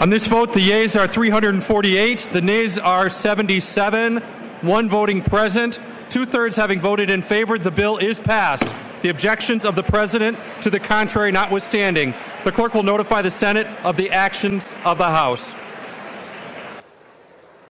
On this vote, the yeas are 348, the nays are 77, one voting present, two-thirds having voted in favor. The bill is passed. The objections of the President to the contrary notwithstanding, the clerk will notify the Senate of the actions of the House.